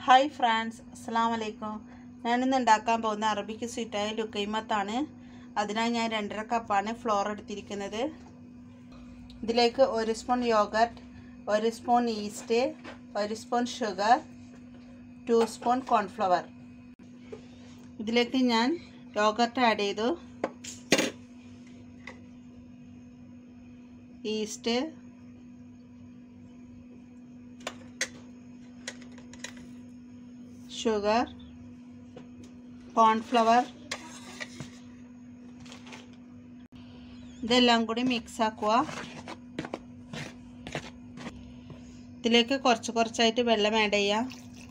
Hi friends, അസ്സലാമു അലൈക്കും. ഞാനിന്ന് ഉണ്ടാക്കാൻ പോകുന്ന അറബിക്ക് സ്വീറ്റായ ലുക്കൈമത്താണ്. അതിനായി ഞാൻ 2.5 കപ്പാണ് ഫ്ലോർ എടുത്തിരിക്കുന്നത്. ഇതിലേക്ക് 1 spoon yogurt, 1 spoon yeast, 1 spoon sugar, 2 spoon cornflour. ഇതിലേക്ക് ഞാൻ യോഗർട്ട് ആഡ് ചെയ്തു, ഈസ്റ്റ്, ഷുഗർ, കോൺഫ്ലവർ, ഇതെല്ലാം കൂടി മിക്സ് ആക്കുക. ഇതിലേക്ക് കുറച്ചായിട്ട് വെള്ളം ആഡ് ചെയ്യാം.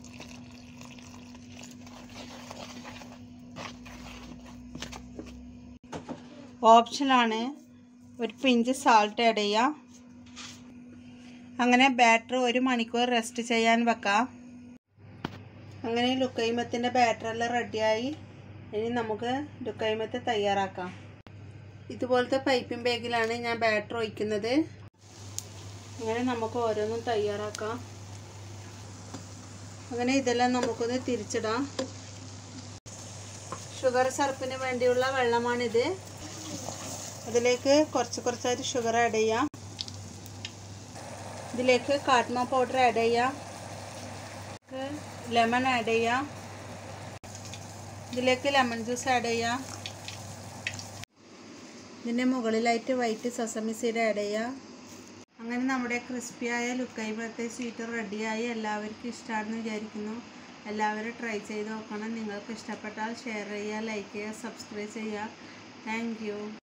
ഓപ്ഷനാണ്, ഒരു പിഞ്ച് സാൾട്ട് ആഡ് ചെയ്യാം. അങ്ങനെ ബാറ്റർ 1 മണിക്കൂർ റെസ്റ്റ് ചെയ്യാൻ വെക്കാം. അങ്ങനെ ലുക്കൈമത്തിൻ്റെ ബാറ്ററെല്ലാം റെഡിയായി. ഇനി നമുക്ക് ലുക്കൈമത്ത് തയ്യാറാക്കാം. ഇതുപോലത്തെ പൈപ്പിംഗ് ബാഗിലാണ് ഞാൻ ബാറ്റർ ഒഴിക്കുന്നത്. അങ്ങനെ നമുക്ക് ഓരോന്നും തയ്യാറാക്കാം. അങ്ങനെ ഇതെല്ലാം നമുക്കൊന്ന് തിരിച്ചിടാം. ഷുഗർ സിറപ്പിന് വേണ്ടിയുള്ള വെള്ളമാണിത്. അതിലേക്ക് കുറച്ചായിട്ട് ഷുഗർ ആഡ് ചെയ്യാം. ഇതിലേക്ക് കാഡ്മം പൗഡർ ആഡ് ചെയ്യാം. ലെമൺ ആഡ് ചെയ്യാം. ഇതിലേക്ക് ലെമൺ ജ്യൂസ് ആഡ് ചെയ്യാം. ഇതിൻ്റെ മുകളിലായിട്ട് വൈറ്റ് സെസമി സീഡ് ആഡ് ചെയ്യാം. അങ്ങനെ നമ്മുടെ ക്രിസ്പിയായ ലുക്കൈമത്തെ സ്വീറ്റ് റെഡിയായി. എല്ലാവർക്കും ഇഷ്ടമാണെന്ന് വിചാരിക്കുന്നു. എല്ലാവരും ട്രൈ ചെയ്ത് നോക്കണം. നിങ്ങൾക്ക് ഇഷ്ടപ്പെട്ടാൽ ഷെയർ ചെയ്യുക, ലൈക്ക് ചെയ്യുക, സബ്സ്ക്രൈബ് ചെയ്യുക. Thank U.